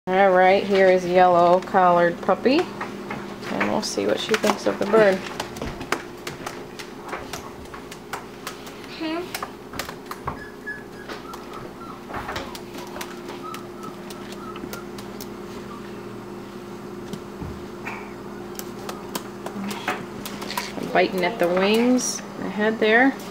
Alright, here is yellow collared puppy, and we'll see what she thinks of the bird. Biting at the wings, the head there.